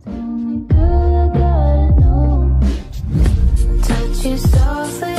Tell me, girl, I gotta know. Touch you softly.